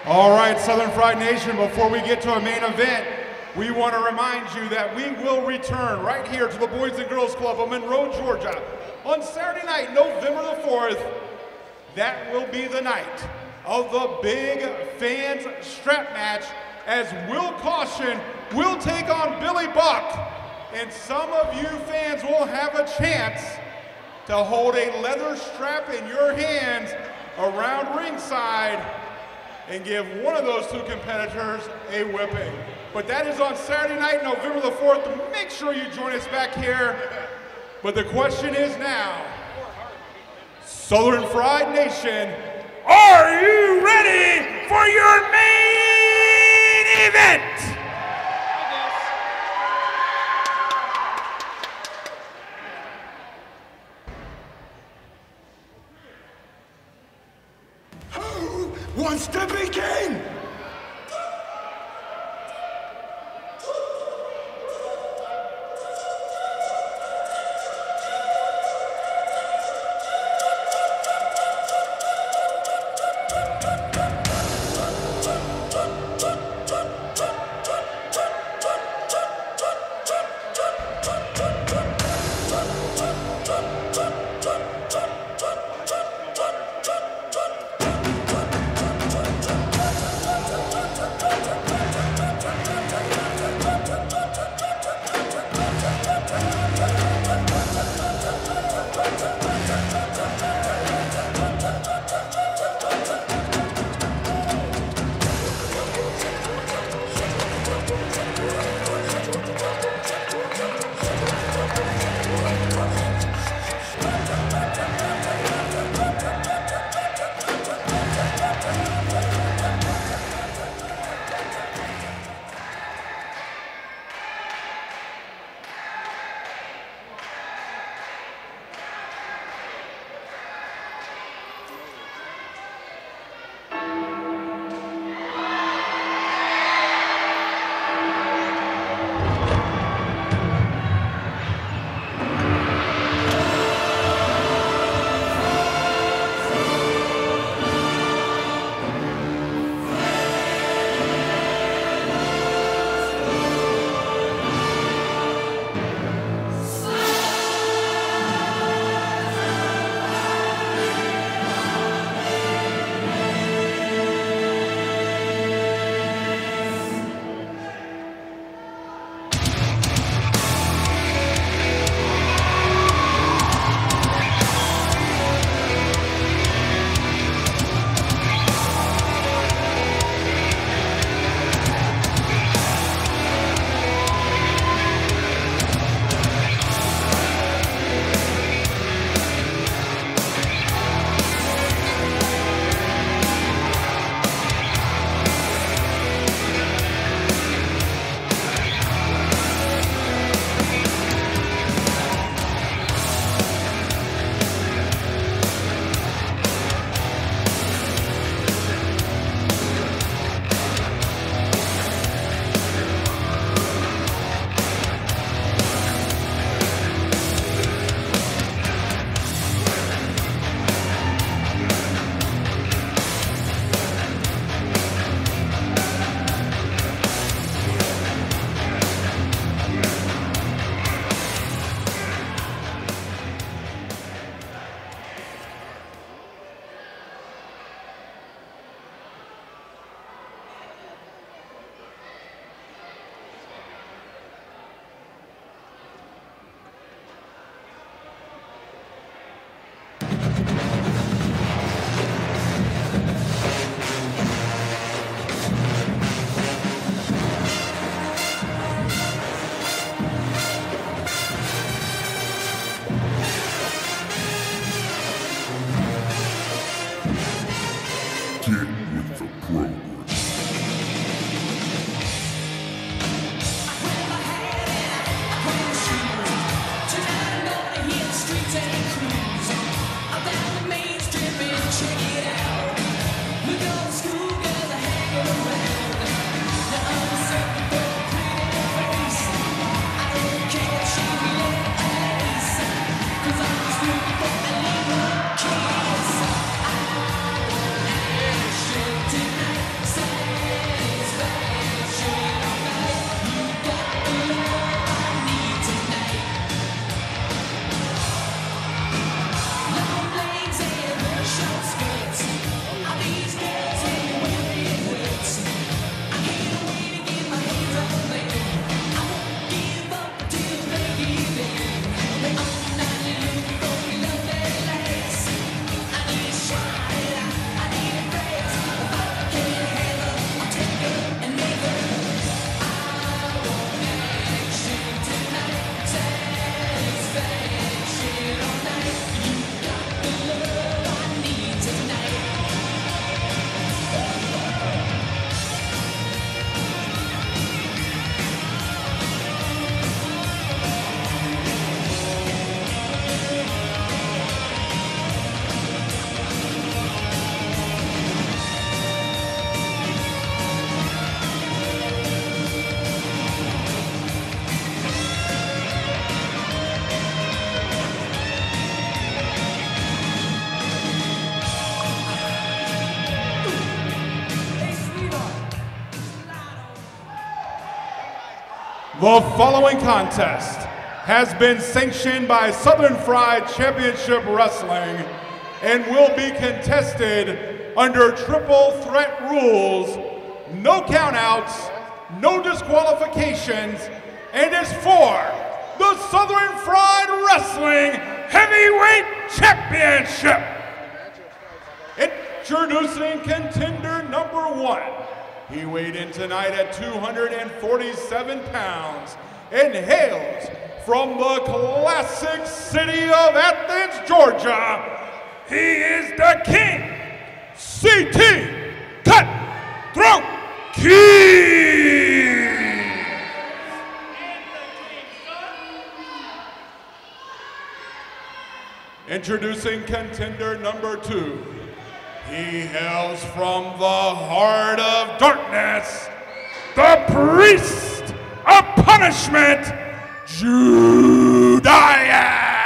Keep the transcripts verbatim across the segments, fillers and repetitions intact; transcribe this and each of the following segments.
All right, Southern Fried Nation, before we get to our main event, we want to remind you that we will return right here to the Boys and Girls Club of Monroe, Georgia on Saturday night, November the fourth. That will be the night of the big fans strap match as Will Caution will take on Billy Buck. And some of you fans will have a chance to hold a leather strap in your hands around ringside and give one of those two competitors a whipping. But that is on Saturday night, November the fourth. Make sure you join us back here. But the question is now, Southern Fried Nation, are you ready for your main event? Who wants to begin? Tonight The following contest has been sanctioned by Southern Fried Championship Wrestling and will be contested under triple threat rules, no countouts, no disqualifications, and is for the Southern Fried Wrestling Heavyweight Championship. Introducing contender number one. He weighed in tonight at two hundred forty-seven pounds and hails from the classic city of Athens, Georgia. He is the King, C T Cutthroat King. Introducing contender number two. He hails from the heart of darkness, the priest of punishment, Judais.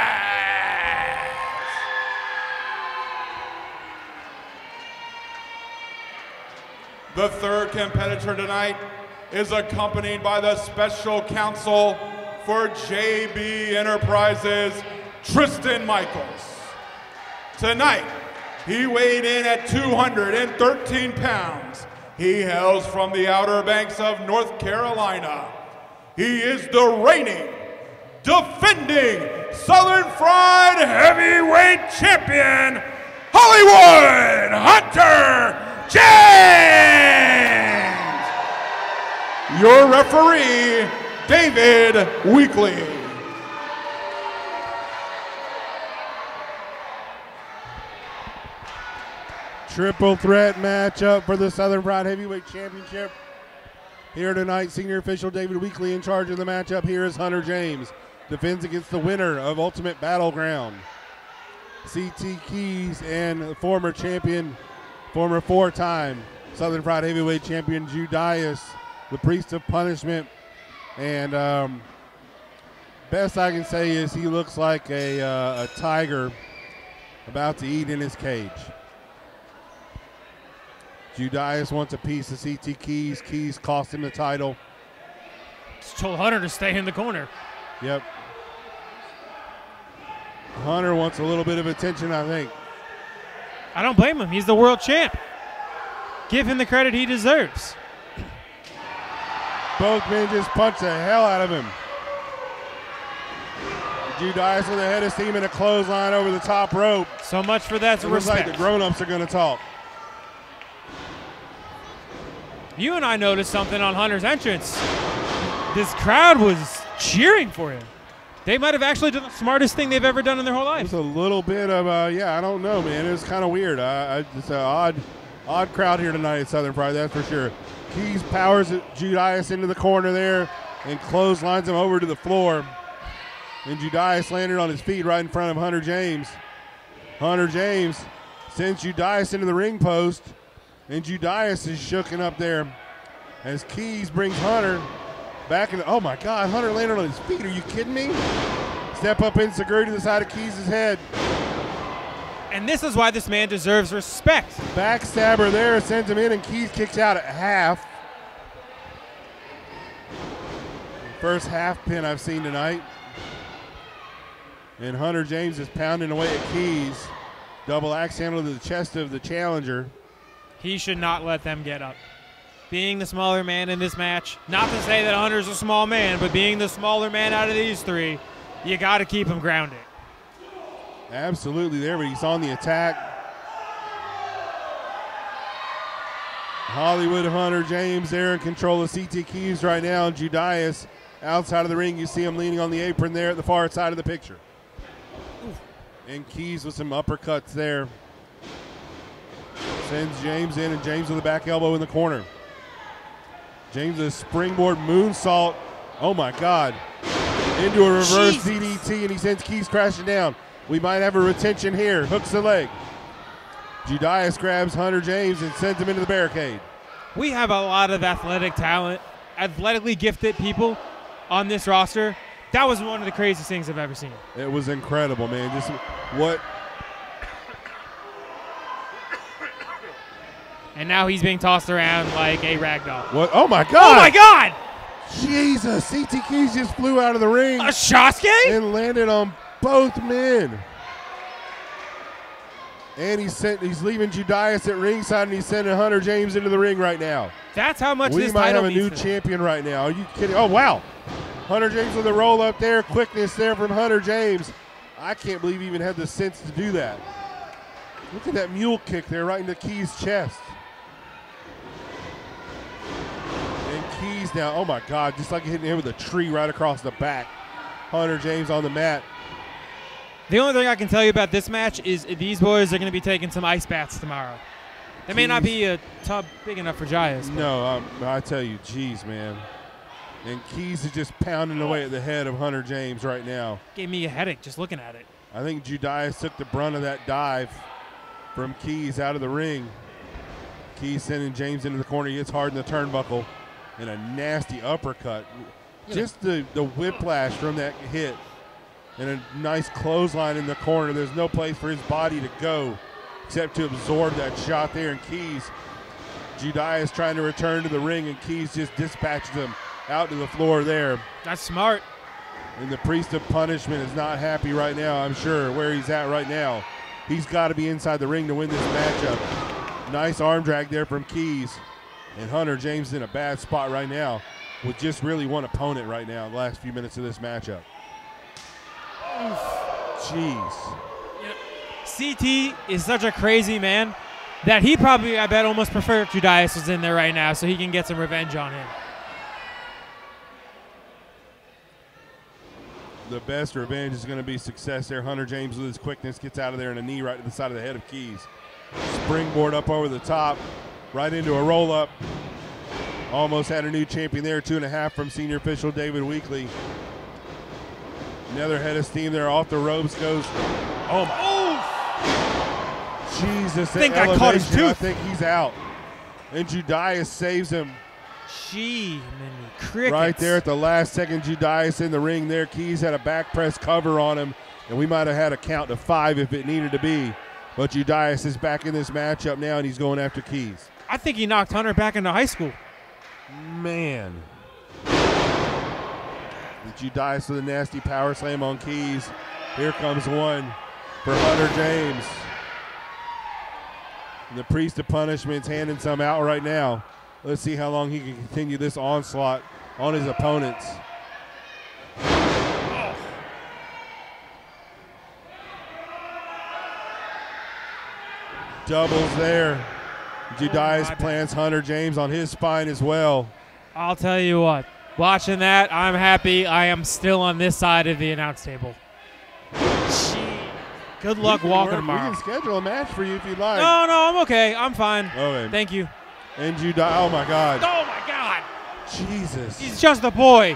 The third competitor tonight is accompanied by the special counsel for J B Enterprises, Tristan Michaels. Tonight, he weighed in at two hundred thirteen pounds. He hails from the Outer Banks of North Carolina. He is the reigning, defending Southern Fried Heavyweight Champion, Hollywood Hunter James. Your referee, David Weekley. Triple threat matchup for the Southern Fried Heavyweight Championship. Here tonight, senior official David Weekley in charge of the matchup. Here is Hunter James. Defends against the winner of Ultimate Battleground, C T Keys, and former champion, former four-time Southern Fried Heavyweight Champion Judais, the priest of punishment. And um, best I can say is he looks like a, uh, a tiger about to eat in his cage. Judais wants a piece of C T Keys. Keys cost him the title. Just told Hunter to stay in the corner. Yep. Hunter wants a little bit of attention, I think. I don't blame him. He's the world champ. Give him the credit he deserves. Both men just punched the hell out of him. Judais with a head of steam and a clothesline over the top rope. So much for that It looks respect. like the grown-ups are going to talk. You and I noticed something on Hunter's entrance. This crowd was cheering for him. They might have actually done the smartest thing they've ever done in their whole life. It's a little bit of, uh, yeah, I don't know, man. It was kind of weird. I, I, it's an odd, odd crowd here tonight at Southern Fried, that's for sure. Keys powers Judais into the corner there and clotheslines him over to the floor. And Judais landed on his feet right in front of Hunter James. Hunter James sends Judais into the ring post. And Judais is shooken up there as Keys brings Hunter back in. Oh my God, Hunter landed on his feet. Are you kidding me? Step up insecurity to the side of Keys' head. And this is why this man deserves respect. Backstabber there, sends him in, and Keys kicks out at half. First half pin I've seen tonight. And Hunter James is pounding away at Keys. Double axe handle to the chest of the challenger. He should not let them get up. Being the smaller man in this match, not to say that Hunter's a small man, but being the smaller man out of these three, you got to keep him grounded. Absolutely there, but he's on the attack. Hollywood Hunter James there in control of C T Keys right now, and Judais outside of the ring. You see him leaning on the apron there at the far side of the picture. Oof. And Keys with some uppercuts there. Sends James in, and James with a back elbow in the corner. James a springboard moonsault. Oh my God. Into a reverse Jesus. D D T, and he sends Keys crashing down. We might have a retention here. Hooks the leg. Judais grabs Hunter James and sends him into the barricade. We have a lot of athletic talent, athletically gifted people on this roster. That was one of the craziest things I've ever seen. It was incredible, man. Just what. And now he's being tossed around like a rag doll. What? Oh my God! Oh my God! Jesus, C T Keys just flew out of the ring. A Shasuke? And landed on both men. And he's sent, he's leaving Judais at ringside, and he's sending Hunter James into the ring right now. That's how much we this might title have a new means champion right now. Are you kidding? Oh, wow. Hunter James with a roll up there. Quickness there from Hunter James. I can't believe he even had the sense to do that. Look at that mule kick there right into Keys' chest. And Keys now, oh my God, just like hitting him with a tree right across the back. Hunter James on the mat. The only thing I can tell you about this match is these boys are going to be taking some ice baths tomorrow. There may not be a tub big enough for Judais. No, um, I tell you, geez, man. And Keys is just pounding away at the head of Hunter James right now. Gave me a headache just looking at it. I think Judais took the brunt of that dive from Keys out of the ring. Keys sending James into the corner. He hits hard in the turnbuckle. And a nasty uppercut. Just the, the whiplash from that hit. And a nice clothesline in the corner. There's no place for his body to go except to absorb that shot there. And Keys, Judais trying to return to the ring, and Keys just dispatches him out to the floor there. That's smart. And the Priest of Punishment is not happy right now, I'm sure, where he's at right now. He's got to be inside the ring to win this matchup. Nice arm drag there from Keys. And Hunter James in a bad spot right now with just really one opponent right now in the last few minutes of this matchup. Jeez. You know, C T is such a crazy man that he probably, I bet, almost prefer if Judais was in there right now so he can get some revenge on him. The best revenge is going to be success there. Hunter James with his quickness gets out of there and a knee right to the side of the head of Keys. Springboard up over the top, right into a roll-up. Almost had a new champion there, two and a half from senior official David Weekley. Another head of steam there, off the ropes goes. Oh my! Oh. Jesus! I think I caught his tooth. I think he's out. And Judais saves him. Gee, many crickets. Right there at the last second, Judais in the ring there. Keys had a back press cover on him, and we might have had a count to five if it needed to be. But Judais is back in this matchup now, and he's going after Keys. I think he knocked Hunter back into high school. Man. Judais with a nasty power slam on Keys. Here comes one for Hunter James. And the Priest of Punishment's handing some out right now. Let's see how long he can continue this onslaught on his opponents. Doubles there. Judais oh plants Hunter James on his spine as well. I'll tell you what. Watching that, I'm happy I am still on this side of the announce table. Gee. Good luck walking work, tomorrow. We can schedule a match for you if you'd like. No, no, I'm okay. I'm fine. Okay. Thank you. And Judais, oh my God. Oh my God. Jesus. He's just a boy.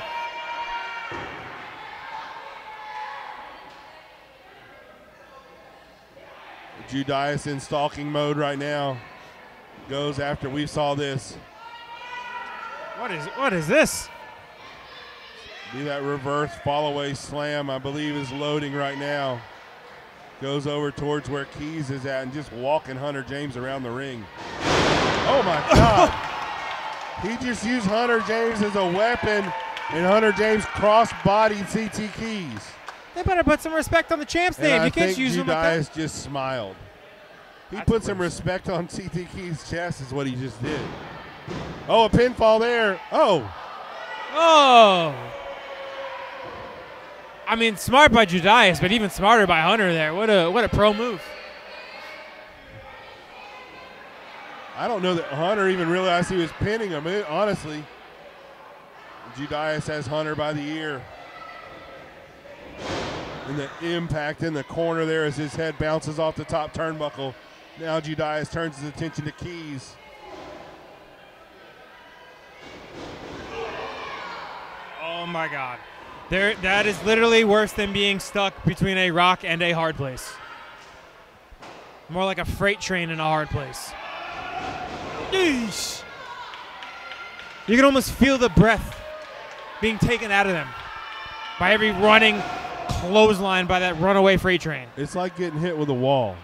Judais in stalking mode right now. Goes after, we saw this. What is what is this? Be that reverse fall away slam, I believe, is loading right now. Goes over towards where Keys is at and just walking Hunter James around the ring. Oh my God. He just used Hunter James as a weapon, and Hunter James cross-bodied C T Keys. They better put some respect on the champ's And name. I You can't think use him like Judais that. just smiled. He That's put some worse. respect on C T Keys' chest is what he just did. Oh, a pinfall there. Oh. Oh. I mean, smart by Judais, but even smarter by Hunter there. What a what a pro move. I don't know that Hunter even realized he was pinning him, it, honestly. Judais has Hunter by the ear. And the impact in the corner there as his head bounces off the top turnbuckle. Now Judais turns his attention to Keys. Oh my God. There, that is literally worse than being stuck between a rock and a hard place. More like a freight train in a hard place. Yeesh. You can almost feel the breath being taken out of them by every running clothesline by that runaway freight train. It's like getting hit with a wall.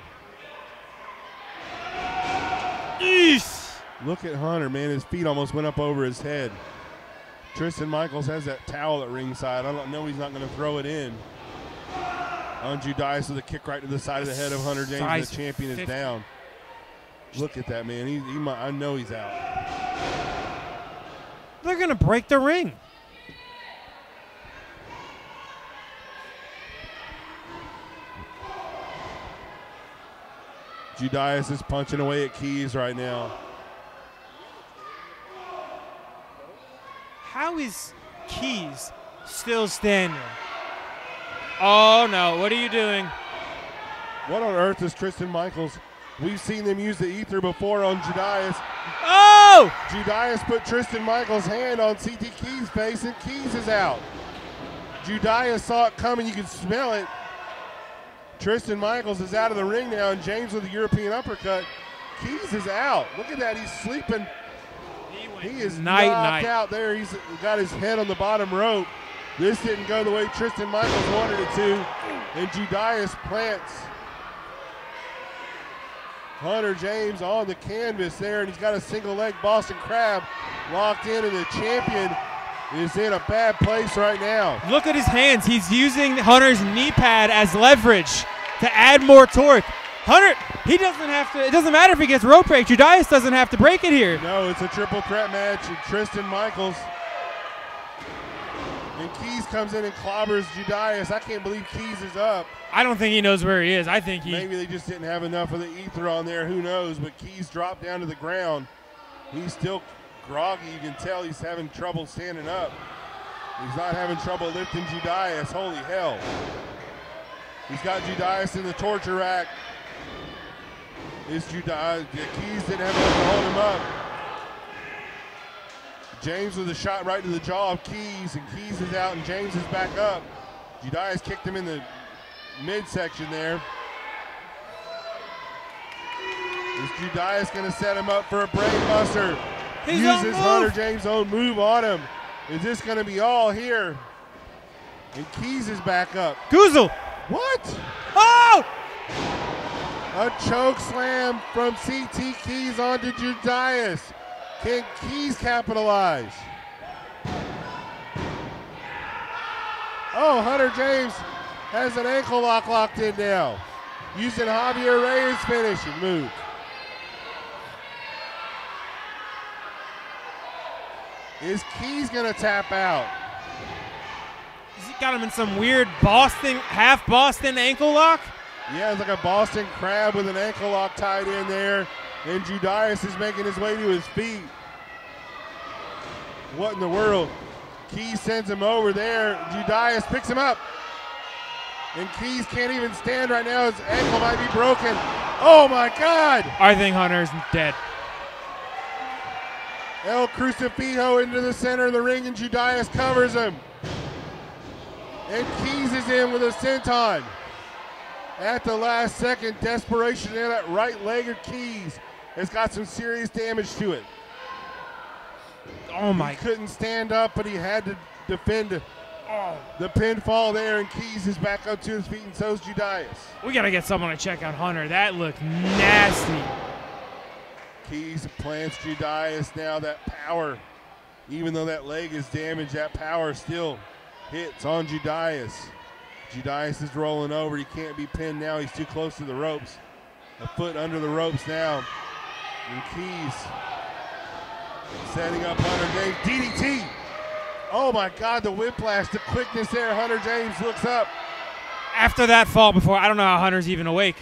Yeesh. Look at Hunter, man. His feet almost went up over his head. Tristan Michaels has that towel at ringside. I don't know he's not going to throw it in. On Judais with a kick right to the side of the head of Hunter James. And the champion is down. Look at that, man. He, he might, I know he's out. They're going to break the ring. Judais is punching away at Keys right now. How is Keys still standing? Oh, no. What are you doing? What on earth is Tristan Michaels? We've seen them use the ether before on Judais. Oh! Judais put Tristan Michaels' hand on C T Keys' face, and Keys is out. Judais saw it coming. You could smell it. Tristan Michaels is out of the ring now, and James with a European uppercut. Keys is out. Look at that. He's sleeping. He, he is night, knocked night. out there. He's got his head on the bottom rope. This didn't go the way Tristan Michaels wanted it to, and Judais plants Hunter James on the canvas there, and he's got a single leg Boston Crab locked in, and the champion is in a bad place right now. Look at his hands. He's using Hunter's knee pad as leverage to add more torque. Hunter, he doesn't have to, it doesn't matter if he gets rope break. Judais doesn't have to break it here. No, it's a triple threat match, and Tristan Michaels and Keys comes in and clobbers Judais. I can't believe Keys is up. I don't think he knows where he is. I think he... Maybe they just didn't have enough of the ether on there. Who knows? But Keys dropped down to the ground. He's still groggy. You can tell he's having trouble standing up. He's not having trouble lifting Judais. Holy hell. He's got Judais in the torture rack. Is Judais... Keys didn't have enough to hold him up. James with a shot right to the jaw of Keys, and Keys is out, and James is back up. Judais kicked him in the midsection there. Is Judais going to set him up for a brain buster? His Uses Hunter James' own move on him. Is this going to be all here? And Keys is back up. Goozle. What? Oh! A choke slam from C T Keys onto Judais. Can Keys capitalize? Oh, Hunter James has an ankle lock locked in now. Using Javier Reyes' finishing move. Is Keys gonna tap out? Has he got him in some weird Boston, half Boston ankle lock? Yeah, it's like a Boston Crab with an ankle lock tied in there. And Judais is making his way to his feet. What in the world? Keys sends him over there. Judais picks him up. And Keys can't even stand right now. His ankle might be broken. Oh my God! I think Hunter's dead. El Crucifijo into the center of the ring, and Judais covers him. And Keys is in with a senton. At the last second, desperation in that right leg of Keys has got some serious damage to it. Oh my. He couldn't stand up, but he had to defend oh. the pinfall there, and Keys is back up to his feet, and so is Judais. We got to get someone to check out Hunter. That looked nasty. Keys plants Judais now. That power, even though that leg is damaged, that power still hits on Judais. Judais is rolling over. He can't be pinned now. He's too close to the ropes. A foot under the ropes now. And Keys setting up Hunter James. D D T. Oh my God, the whiplash, the quickness there. Hunter James looks up. After that fall before, I don't know how Hunter's even awake.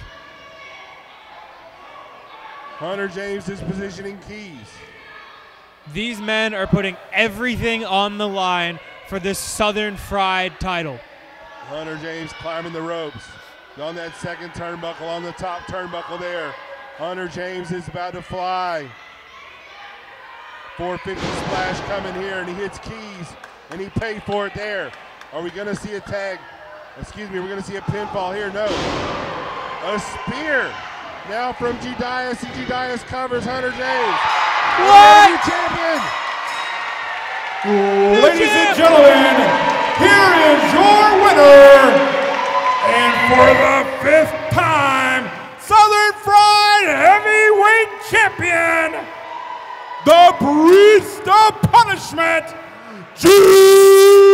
Hunter James is positioning Keys. These men are putting everything on the line for this Southern Fried title. Hunter James climbing the ropes. On that second turnbuckle, on the top turnbuckle there. Hunter James is about to fly. four fifty splash coming here, and he hits Keys, and he paid for it there. Are we gonna see a tag? Excuse me, we're gonna see a pinfall here, no. A spear now from Judais, and Judais covers Hunter James. What? New champion! Ladies and gentlemen, here is your winner, and for the fifth time, Southern Fried Heavyweight Champion, the Priest of Punishment, Judais!